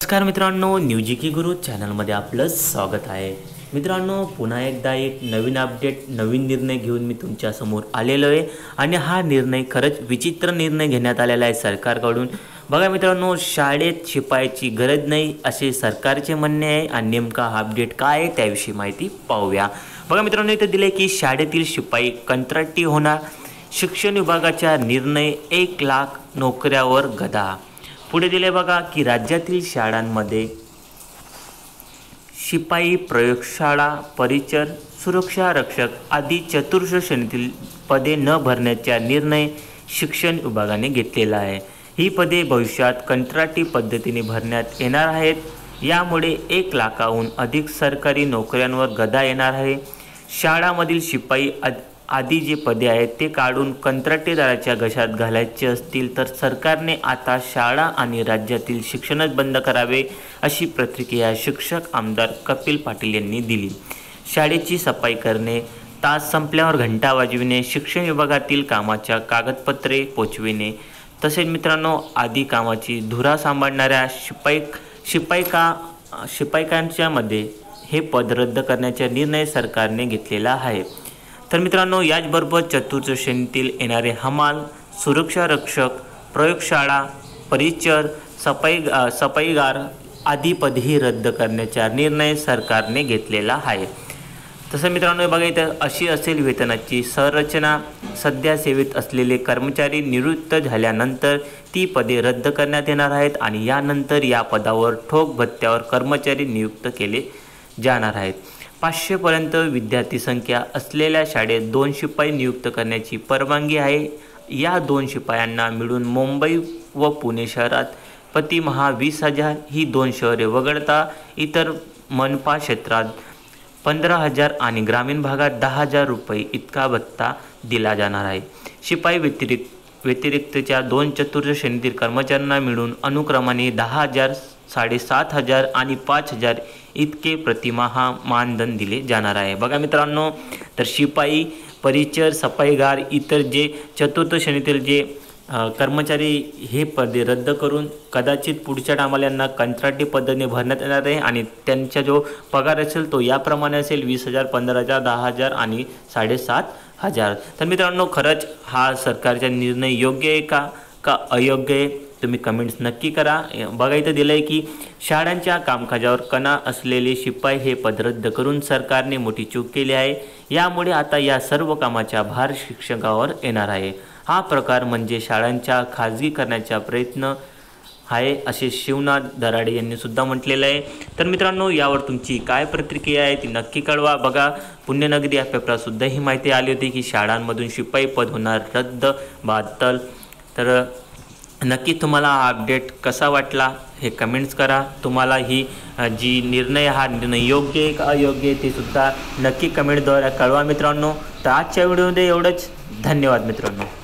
नमस्कार मित्रांनो, न्यूजिकी गुरु चॅनलमध्ये आपलं स्वागत आहे। मित्रांनो, पुन्हा एकदा एक नवीन अपडेट, नवीन निर्णय घेऊन मी तुमच्या समोर आलेलो आहे आणि हा निर्णय खरंच विचित्र निर्णय घेण्यात आलेला आहे सरकारकडून। बघा मित्रांनो, शाळेत शिपायाची गरज नाही असे सरकारचे म्हणणे आहे आणि नेमका हा अपडेट काय आहे त्याविषयी माहिती पाहूया। बघा मित्रांनो, इथे दिले की शाळेतील शिपाई कंत्राटी होणार, शिक्षण विभागाचा निर्णय 1 लाख नोकऱ्यावर गदा। पुढे दिले बघा की राज्यातील शाळांमध्ये शिपाई, प्रयोगशाळा, परिचर, सुरक्षा रक्षक आदी चतुर्थ श्रेणीतील पदे न भरण्याचा निर्णय शिक्षण विभागाने घेतलेला आहे। ही पदे भविष्यात कंत्राटी पद्धतीने भरण्यात येणार आहेत। यामुळे 1 लाखाहून अधिक सरकारी नोकऱ्यांवर गदा येणार आहे। शाळांमधील शिपाई आदी जे पदे आहेत ते काढून कंत्राटीदाराच्या घशात घालायचे असतील तर सरकारने आता शाळा आणि राज्यातील शिक्षणच बंद करावे अशी प्रतिक्रिया शिक्षक आमदार कपिल पाटील यांनी दिली। शाळेची सफाई करणे, तास संपल्यावर घंटा वाजविणे, शिक्षण विभागातील कामाच्या कागदपत्रे पोचविणे तसेच मित्रांनो आदी कामाची धुरा सांभाळणाऱ्या शिपाईकांच्या मध्ये हे पद रद्द करण्याचा निर्णय सरकारने घेतलेला आहे। तर मित्रांनो, याचबरोबर चतुर्थ श्रेणीतील येणारे हमाल, सुरक्षा रक्षक, प्रयोगशाळा, परिचर, सफाईगार आदी पदेही रद्द करण्याचा निर्णय सरकारने घेतलेला आहे। तसं मित्रांनो, बघा इथं अशी असेल वेतनाची संरचना। सध्या सेवेत असलेले कर्मचारी निवृत्त झाल्यानंतर ती पदे रद्द करण्यात येणार आहेत आणि यानंतर या पदावर ठोक भत्त्यावर कर्मचारी नियुक्त केले जाणार आहेत। 500 पर्यंत विद्यार्थी संख्या असलेल्या शाळेत 2 शिपाई नियुक्त करण्याची परवानगी आहे। या 2 शिपायांना मिळून मुंबई व पुणे शहरात प्रतिमाह 20,000 ही 2 शहरे वगळता इतर मनपा क्षेत्रात 15,000 आणि ग्रामीण भागात 10,000 रुपये इतका भत्ता दिला जाणार आहे। शिपाई व्यतिरिक्तच्या 2 चतुर्थ श्रेणीतील कर्मचाऱ्यांना मिळून अनुक्रमाने 10,000, 7,500 आणि 5,000 इतके प्रतिमाह मानधन दिले जाणार आहे। बघा मित्रांनो, तर शिपाई, परिचर, सफाईगार इतर जे चतुर्थ श्रेणीतील जे कर्मचारी हे पदे रद्द करून कदाचित पुढच्या टायमाला यांना कंत्राटी पद्धतीने भरण्यात येणार आहे आणि त्यांचा जो पगार असेल तो याप्रमाणे असेल 20,000, 15,000, 10,000 आणि 7,500। तर मित्रांनो, खरंच हा सरकारचा निर्णय योग्य आहे का अयोग्य आहे तुम्ही कमेंट्स नक्की करा। बघा इथं दिलं आहे की शाळांच्या कामकाजावर कणा असलेले शिपाई हे पद रद्द करून सरकारने मोठी चूक केली आहे। यामुळे आता या सर्व कामाचा भार शिक्षकावर येणार आहे। हा प्रकार म्हणजे शाळांच्या खाजगीकरणाचा प्रयत्न आहे असे शिवनाथ दराडे यांनी सुद्धा म्हटलेलं आहे। तर मित्रांनो, यावर तुमची काय प्रतिक्रिया आहे ती नक्की कळवा। बघा, पुण्यनगरी या पेपरात सुद्धा ही माहिती आली होती की शाळांमधून शिपाई पद होणार रद्द बातल। तर नक्की तुम्हाला हा अपडेट कसा वाटला हे कमेंट्स करा। तुम्हाला ही जी हा निर्णय योग्य आहे का अयोग्य आहे ते सुद्धा नक्की कमेंटद्वारे कळवा मित्रांनो। तर आजच्या व्हिडिओमध्ये एवढंच। धन्यवाद मित्रांनो।